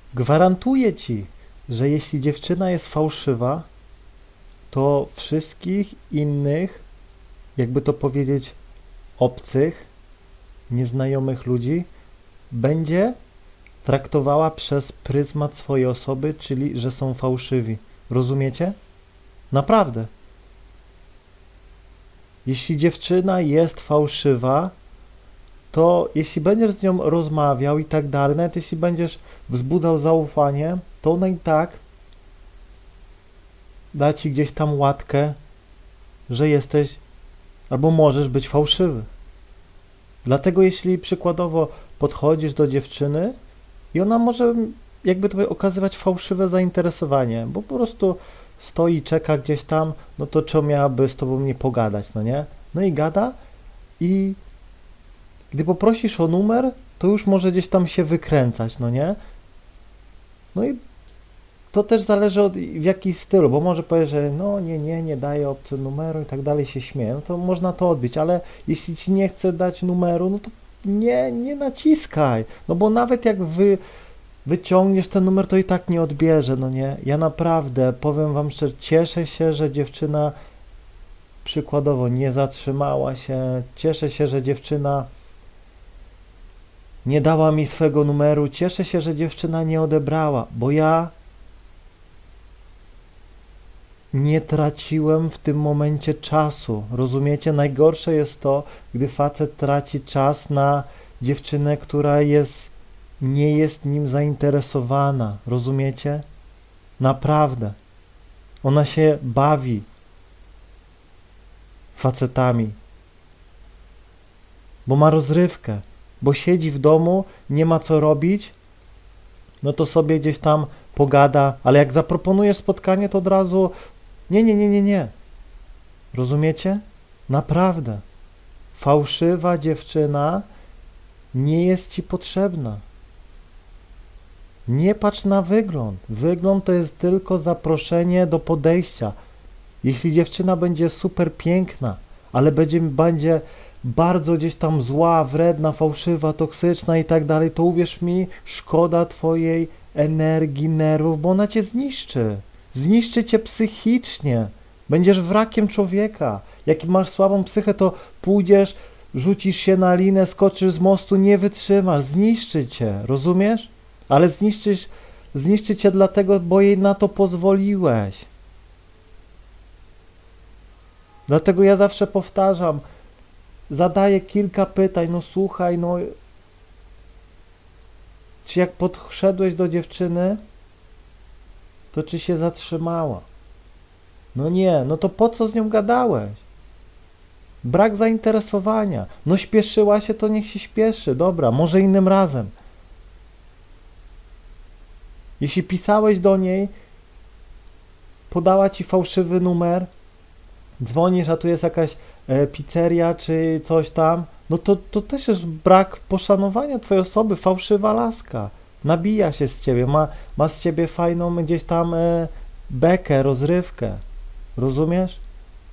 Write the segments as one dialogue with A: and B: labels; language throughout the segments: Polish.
A: Gwarantuję ci, że jeśli dziewczyna jest fałszywa, to wszystkich innych, jakby to powiedzieć, obcych, nieznajomych ludzi będzie traktowała przez pryzmat swojej osoby, czyli że są fałszywi. Rozumiecie? Naprawdę. Jeśli dziewczyna jest fałszywa, to jeśli będziesz z nią rozmawiał i tak dalej, nawet jeśli będziesz wzbudzał zaufanie, to ona i tak da ci gdzieś tam łatkę, że jesteś albo możesz być fałszywy. Dlatego jeśli przykładowo podchodzisz do dziewczyny i ona może jakby to okazywać fałszywe zainteresowanie, bo po prostu stoi, czeka gdzieś tam, no to czemu miałaby z tobą nie pogadać, no nie? No i gada i gdy poprosisz o numer, to już może gdzieś tam się wykręcać, no nie? No i to też zależy od w jaki stylu, bo może powie, że no nie daje obcy numeru i tak dalej, się śmieje, no to można to odbić, ale jeśli ci nie chce dać numeru, no to nie naciskaj, no bo nawet jak wyciągniesz ten numer, to i tak nie odbierze, no nie? Ja naprawdę, powiem wam szczerze, cieszę się, że dziewczyna przykładowo nie zatrzymała się, cieszę się, że dziewczyna nie dała mi swego numeru, cieszę się, że dziewczyna nie odebrała, bo ja nie traciłem w tym momencie czasu. Rozumiecie? Najgorsze jest to, gdy facet traci czas na dziewczynę, która nie jest nim zainteresowana. Rozumiecie? Naprawdę. Ona się bawi facetami, bo ma rozrywkę, bo siedzi w domu, nie ma co robić, no to sobie gdzieś tam pogada, ale jak zaproponujesz spotkanie, to od razu nie. Rozumiecie? Naprawdę. Fałszywa dziewczyna nie jest ci potrzebna. Nie patrz na wygląd. Wygląd to jest tylko zaproszenie do podejścia. Jeśli dziewczyna będzie super piękna, ale będzie bardzo gdzieś tam zła, wredna, fałszywa, toksyczna i tak dalej, to uwierz mi, szkoda twojej energii, nerwów, bo ona cię zniszczy. Zniszczy cię psychicznie. Będziesz wrakiem człowieka. Jak masz słabą psychę, to pójdziesz, rzucisz się na linę, skoczysz z mostu, nie wytrzymasz, zniszczy cię, rozumiesz? Ale zniszczy cię dlatego, bo jej na to pozwoliłeś. Dlatego ja zawsze powtarzam, zadaję kilka pytań, no słuchaj, no czy jak podszedłeś do dziewczyny, to czy się zatrzymała? No nie, no to po co z nią gadałeś? Brak zainteresowania. No śpieszyła się, to niech się śpieszy. Dobra, może innym razem. Jeśli pisałeś do niej, podała ci fałszywy numer, dzwonisz, a tu jest jakaś pizzeria czy coś tam, no to też jest brak poszanowania twojej osoby, fałszywa laska. Nabija się z ciebie, ma z ciebie fajną gdzieś tam bekę, rozrywkę. Rozumiesz?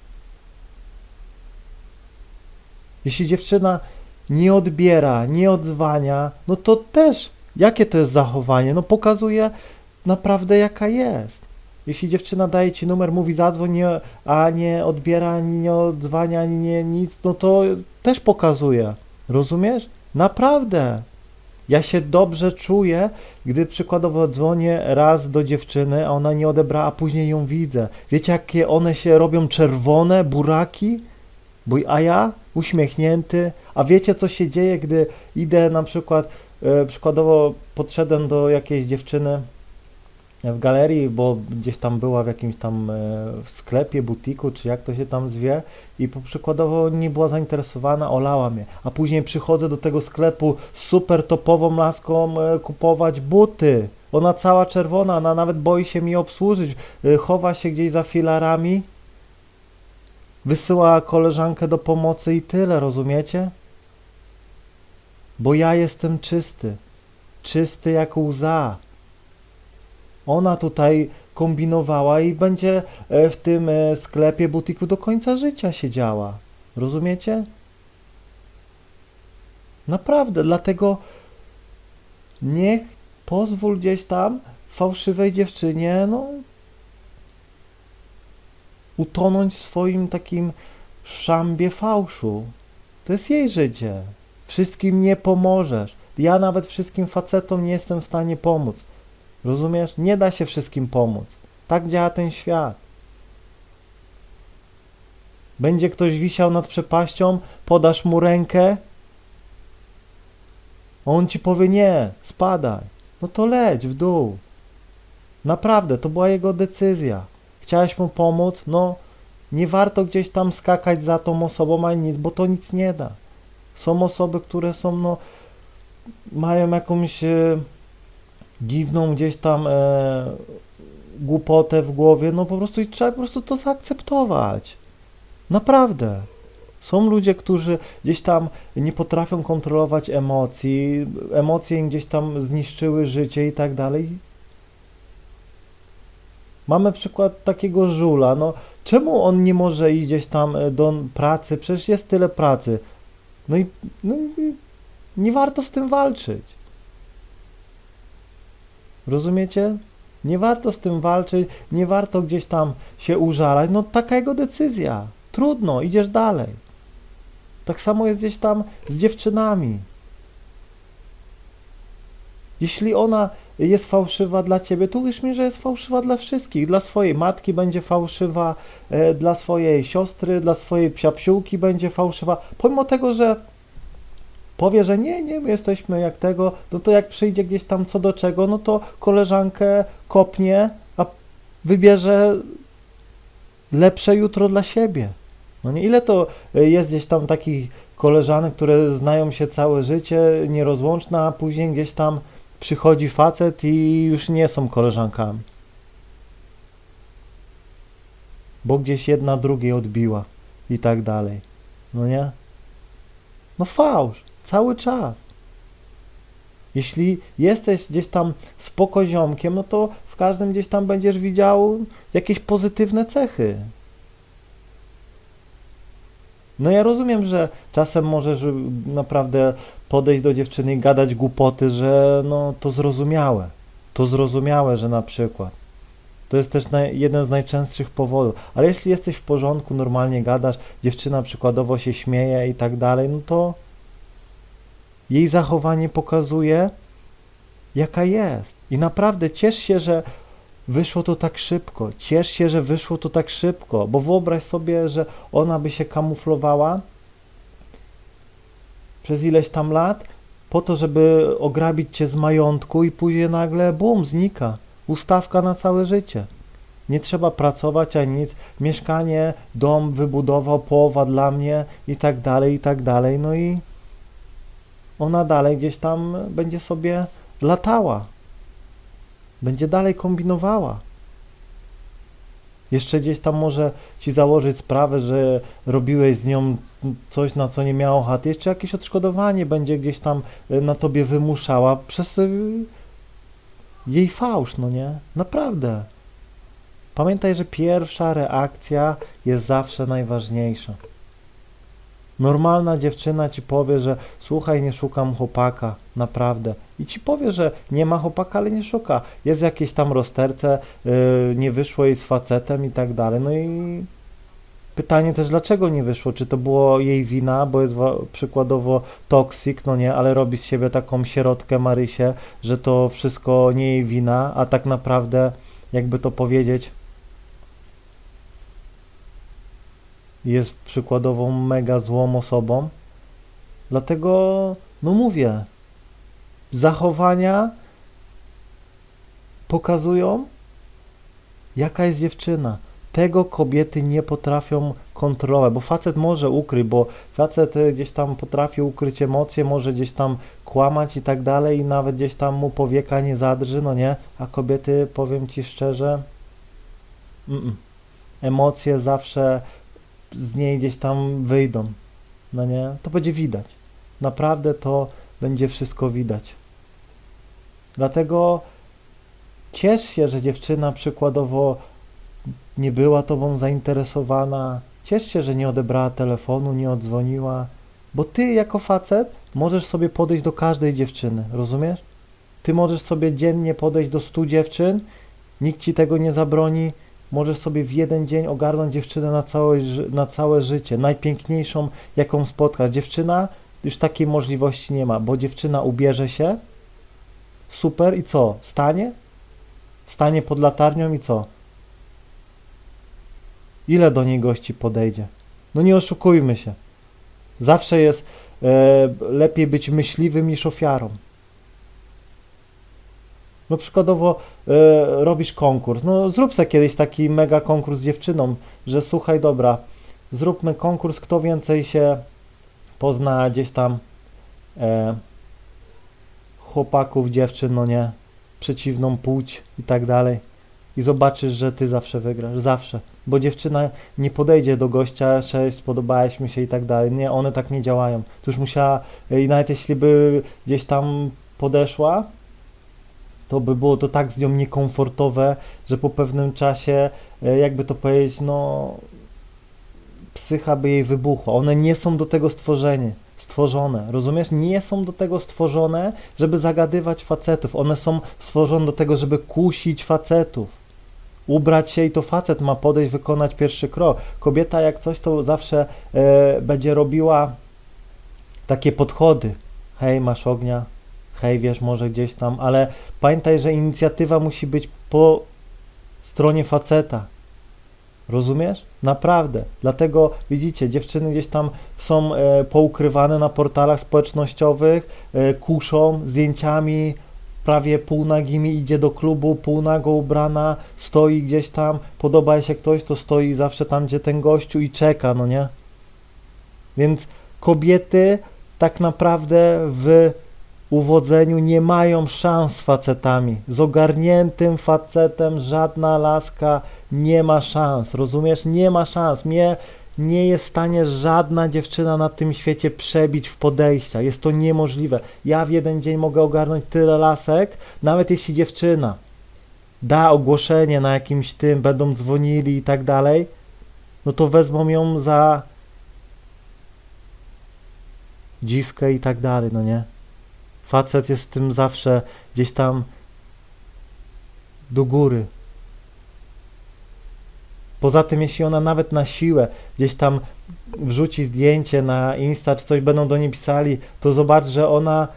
A: Jeśli dziewczyna nie odbiera, nie odzwania, no to też, jakie to jest zachowanie? No pokazuje naprawdę jaka jest. Jeśli dziewczyna daje ci numer, mówi zadzwoń, a nie odbiera, ani nie odzwania, ani nie nic, no to też pokazuje. Rozumiesz? Naprawdę. Ja się dobrze czuję, gdy przykładowo dzwonię raz do dziewczyny, a ona nie odebrała, a później ją widzę. Wiecie, jakie one się robią czerwone, buraki? A ja uśmiechnięty. A wiecie, co się dzieje, gdy idę na przykład, przykładowo podszedłem do jakiejś dziewczyny w galerii, bo gdzieś tam była w jakimś tam sklepie, butiku, czy jak to się tam zwie i przykładowo nie była zainteresowana, olała mnie, a później przychodzę do tego sklepu z super topową laską kupować buty. Ona cała czerwona, ona nawet boi się mi obsłużyć, chowa się gdzieś za filarami, wysyła koleżankę do pomocy i tyle, rozumiecie? Bo ja jestem czysty, czysty jak łza. Ona tutaj kombinowała i będzie w tym sklepie, butiku do końca życia siedziała. Rozumiecie? Naprawdę, dlatego niech Pozwól gdzieś tam fałszywej dziewczynie, no, utonąć w swoim takim szambie fałszu. To jest jej życie. Wszystkim nie pomożesz. Ja nawet wszystkim facetom nie jestem w stanie pomóc. Rozumiesz? Nie da się wszystkim pomóc. Tak działa ten świat. Będzie ktoś wisiał nad przepaścią, podasz mu rękę, a on ci powie nie, spadaj. No to leć w dół. Naprawdę, to była jego decyzja. Chciałeś mu pomóc, no nie warto gdzieś tam skakać za tą osobą, ani nic, bo to nic nie da. Są osoby, które są, no, mają jakąś dziwną gdzieś tam głupotę w głowie, no po prostu i trzeba po prostu to zaakceptować. Naprawdę. Są ludzie, którzy gdzieś tam nie potrafią kontrolować emocji, emocje im gdzieś tam zniszczyły życie i tak dalej. Mamy przykład takiego żula, no czemu on nie może iść gdzieś tam do pracy? Przecież jest tyle pracy. No i no, nie warto z tym walczyć. Rozumiecie? Nie warto z tym walczyć, nie warto gdzieś tam się użalać. No taka jego decyzja. Trudno, idziesz dalej. Tak samo jest gdzieś tam z dziewczynami. Jeśli ona jest fałszywa dla ciebie, to uwierz mi, że jest fałszywa dla wszystkich. Dla swojej matki będzie fałszywa, dla swojej siostry, dla swojej psiapsiółki będzie fałszywa. Pomimo tego, że powie, że nie, my jesteśmy jak tego, no to jak przyjdzie gdzieś tam co do czego, no to koleżankę kopnie, a wybierze lepsze jutro dla siebie. No nie, ile to jest gdzieś tam takich koleżanek, które znają się całe życie, nierozłączne, a później gdzieś tam przychodzi facet i już nie są koleżankami. Bo gdzieś jedna drugiej odbiła i tak dalej. No nie? No fałsz, cały czas. Jeśli jesteś gdzieś tam spokoziomkiem, no to w każdym gdzieś tam będziesz widział jakieś pozytywne cechy. No ja rozumiem, że czasem możesz naprawdę podejść do dziewczyny i gadać głupoty, że no to zrozumiałe. To zrozumiałe, że na przykład. To jest też jeden z najczęstszych powodów. Ale jeśli jesteś w porządku, normalnie gadasz, dziewczyna przykładowo się śmieje i tak dalej, no to jej zachowanie pokazuje, jaka jest. I naprawdę ciesz się, że wyszło to tak szybko. Ciesz się, że wyszło to tak szybko, bo wyobraź sobie, że ona by się kamuflowała przez ileś tam lat po to, żeby ograbić cię z majątku i później nagle bum, znika. Ustawka na całe życie. Nie trzeba pracować ani nic. Mieszkanie, dom wybudował, połowa dla mnie i tak dalej, i tak dalej. No i ona dalej gdzieś tam będzie sobie latała. Będzie dalej kombinowała. Jeszcze gdzieś tam może ci założyć sprawę, że robiłeś z nią coś, na co nie miała ochoty. Jeszcze jakieś odszkodowanie będzie gdzieś tam na tobie wymuszała przez jej fałsz, no nie? Naprawdę. Pamiętaj, że pierwsza reakcja jest zawsze najważniejsza. Normalna dziewczyna ci powie, że słuchaj, nie szukam chłopaka, naprawdę. I ci powie, że nie ma chłopaka, ale nie szuka. Jest jakieś tam rozterce, nie wyszło jej z facetem i tak dalej. No i pytanie też, dlaczego nie wyszło? Czy to było jej wina, bo jest przykładowo toksik, no nie, ale robi z siebie taką sierotkę Marysię, że to wszystko nie jej wina, a tak naprawdę, jakby to powiedzieć, jest przykładową mega złą osobą. Dlatego, no mówię, zachowania pokazują, jaka jest dziewczyna. Tego kobiety nie potrafią kontrolować, bo facet może ukryć, bo facet gdzieś tam potrafi ukryć emocje, może gdzieś tam kłamać i tak dalej i nawet gdzieś tam mu powieka nie zadrży, no nie? A kobiety, powiem ci szczerze, emocje zawsze z niej gdzieś tam wyjdą, no nie? To będzie widać. Naprawdę to będzie wszystko widać. Dlatego ciesz się, że dziewczyna przykładowo nie była tobą zainteresowana. Ciesz się, że nie odebrała telefonu, nie odzwoniła, bo ty jako facet możesz sobie podejść do każdej dziewczyny, rozumiesz? ty możesz sobie dziennie podejść do 100 dziewczyn, nikt ci tego nie zabroni, możesz sobie w jeden dzień ogarnąć dziewczynę na całe życie, najpiękniejszą jaką spotkasz. Dziewczyna, już takiej możliwości nie ma, bo dziewczyna ubierze się, super i co? Stanie pod latarnią i co? Ile do niej gości podejdzie? No nie oszukujmy się. Zawsze jest lepiej być myśliwym niż ofiarą. No przykładowo robisz konkurs. No zrób sobie kiedyś taki mega konkurs z dziewczyną, że słuchaj, dobra, zróbmy konkurs, kto więcej się pozna gdzieś tam chłopaków, dziewczyn, no nie, przeciwną płeć i tak dalej. I zobaczysz, że ty zawsze wygrasz, zawsze. Bo dziewczyna nie podejdzie do gościa, cześć, spodobałeś mi się i tak dalej. Nie, one tak nie działają. Tu już musiała, i nawet jeśli by gdzieś tam podeszła, to by było to tak z nią niekomfortowe, że po pewnym czasie, jakby to powiedzieć, no psycha by jej wybuchła. One nie są do tego stworzone, rozumiesz? Nie są do tego stworzone, żeby zagadywać facetów. One są stworzone do tego, żeby kusić facetów. Ubrać się i to facet ma podejść, wykonać pierwszy krok. Kobieta jak coś, to zawsze będzie robiła takie podchody. Hej, masz ognia? Hej, wiesz, może gdzieś tam, ale pamiętaj, że inicjatywa musi być po stronie faceta. Rozumiesz? Naprawdę. Dlatego widzicie, dziewczyny gdzieś tam są poukrywane na portalach społecznościowych, kuszą zdjęciami, prawie półnagimi, idzie do klubu, półnago ubrana, stoi gdzieś tam, podoba jej się ktoś, to stoi zawsze tam, gdzie ten gościu i czeka, no nie? Więc kobiety tak naprawdę w uwodzeniu nie mają szans z facetami. Z ogarniętym facetem żadna laska nie ma szans, rozumiesz? Nie ma szans. Mnie nie jest w stanie żadna dziewczyna na tym świecie przebić w podejścia. Jest to niemożliwe. Ja w jeden dzień mogę ogarnąć tyle lasek, nawet jeśli dziewczyna da ogłoszenie na jakimś tym, będą dzwonili i tak dalej, no to wezmą ją za dziwkę i tak dalej, no nie? Facet jest z tym zawsze gdzieś tam do góry. Poza tym, jeśli ona nawet na siłę gdzieś tam wrzuci zdjęcie na Insta, czy coś będą do niej pisali, to zobacz, że ona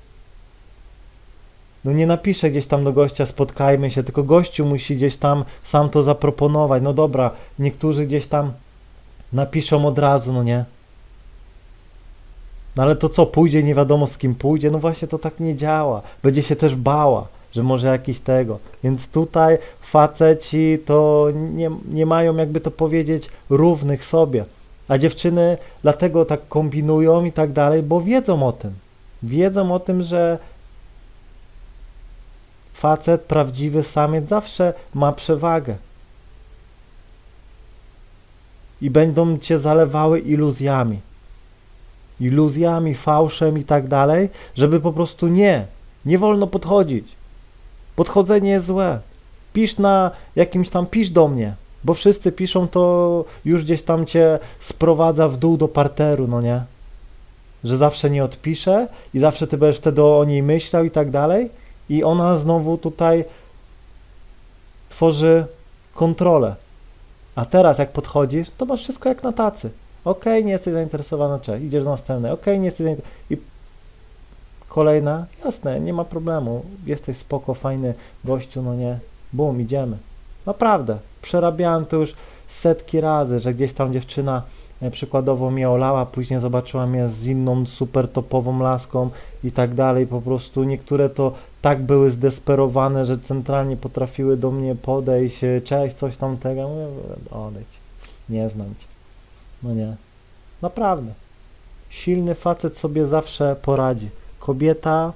A: no nie napisze gdzieś tam do gościa, spotkajmy się, tylko gościu musi gdzieś tam sam to zaproponować. No dobra, niektórzy gdzieś tam napiszą od razu, no nie? No ale to co, pójdzie, nie wiadomo z kim pójdzie? No właśnie to tak nie działa. Będzie się też bała, że może jakiś tego. Więc tutaj faceci to nie mają, jakby to powiedzieć, równych sobie. A dziewczyny dlatego tak kombinują i tak dalej, bo wiedzą o tym. Wiedzą o tym, że facet, prawdziwy samiec zawsze ma przewagę. I będą cię zalewały iluzjami, fałszem i tak dalej, żeby po prostu nie wolno podchodzić. Podchodzenie jest złe. Pisz na jakimś tam, pisz do mnie, bo wszyscy piszą, to już gdzieś tam cię sprowadza w dół do parteru, no nie? Że zawsze nie odpisze i zawsze ty będziesz wtedy o niej myślał i tak dalej i ona znowu tutaj tworzy kontrolę. A teraz jak podchodzisz, to masz wszystko jak na tacy. Okej, nie jesteś zainteresowany, cześć, idziesz do następnej. Okej, nie jesteś zainteresowany. I kolejna, jasne, nie ma problemu. Jesteś spoko, fajny gościu, no nie. Bum, idziemy. Naprawdę, przerabiałem to już setki razy, że gdzieś tam dziewczyna przykładowo mnie olała, później zobaczyła mnie z inną super topową laską i tak dalej. Po prostu niektóre to tak były zdesperowane, że centralnie potrafiły do mnie podejść, cześć, coś tamtego. Ja mówię, odejdź, nie znam cię. No nie. Naprawdę. Silny facet sobie zawsze poradzi. Kobieta,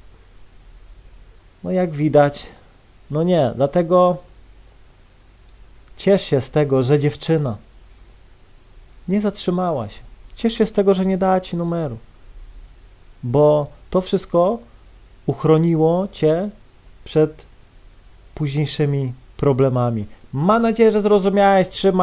A: no jak widać, no nie. Dlatego ciesz się z tego, że dziewczyna nie zatrzymała się. Ciesz się z tego, że nie dała ci numeru. Bo to wszystko uchroniło cię przed późniejszymi problemami. Mam nadzieję, że zrozumiałeś. Trzymaj.